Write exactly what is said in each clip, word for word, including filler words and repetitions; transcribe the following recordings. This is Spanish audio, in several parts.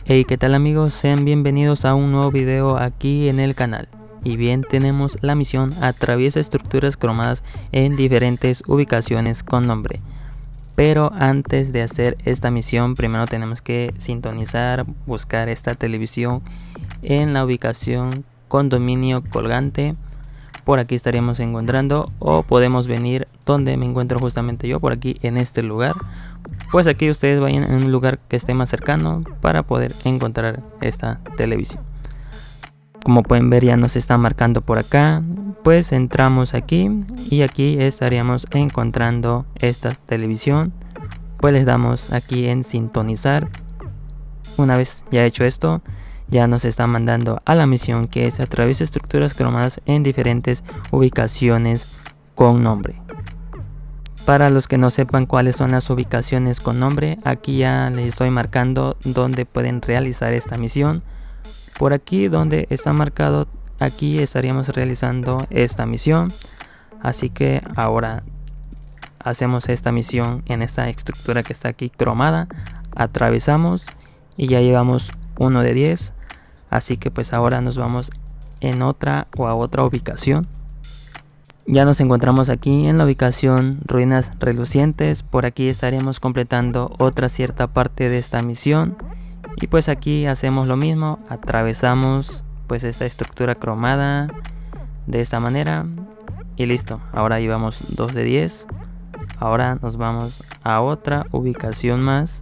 Hey, ¿qué tal amigos? Sean bienvenidos a un nuevo video aquí en el canal. Y bien, tenemos la misión atraviesa estructuras cromadas en diferentes ubicaciones con nombre. Pero antes de hacer esta misión, primero tenemos que sintonizar, buscar esta televisión en la ubicación condominio colgante. Por aquí estaríamos encontrando, o podemos venir donde me encuentro justamente yo, por aquí en este lugar. Pues aquí ustedes vayan en un lugar que esté más cercano para poder encontrar esta televisión. Como pueden ver, ya nos está marcando por acá. Pues entramos aquí y aquí estaríamos encontrando esta televisión. Pues les damos aquí en sintonizar. Una vez ya hecho esto, ya nos está mandando a la misión, que es atraviesa estructuras cromadas en diferentes ubicaciones con nombre. Para los que no sepan cuáles son las ubicaciones con nombre, aquí ya les estoy marcando donde pueden realizar esta misión. Por aquí donde está marcado, aquí estaríamos realizando esta misión. Así que ahora hacemos esta misión en esta estructura que está aquí cromada. Atravesamos y ya llevamos uno de diez. Así que pues ahora nos vamos en otra o a otra ubicación. Ya nos encontramos aquí en la ubicación ruinas relucientes. Por aquí estaremos completando otra cierta parte de esta misión. Y pues aquí hacemos lo mismo, atravesamos pues esta estructura cromada de esta manera. Y listo, ahora llevamos dos de diez. Ahora nos vamos a otra ubicación más.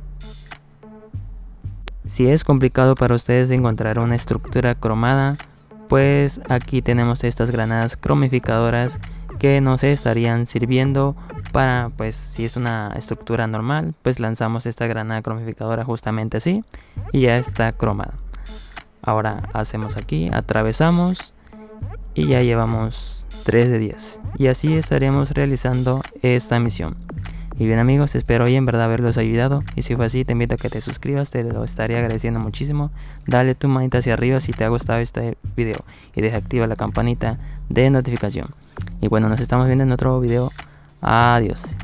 Si es complicado para ustedes encontrar una estructura cromada, pues aquí tenemos estas granadas cromificadoras que nos estarían sirviendo para, pues si es una estructura normal, pues lanzamos esta granada cromificadora justamente así y ya está cromada. Ahora hacemos aquí, atravesamos y ya llevamos tres de diez y así estaremos realizando esta misión. Y bien amigos, espero hoy en verdad haberlos ayudado, y si fue así te invito a que te suscribas, te lo estaría agradeciendo muchísimo. Dale tu manita hacia arriba si te ha gustado este video y deja activa la campanita de notificación. Y bueno, nos estamos viendo en otro video. Adiós.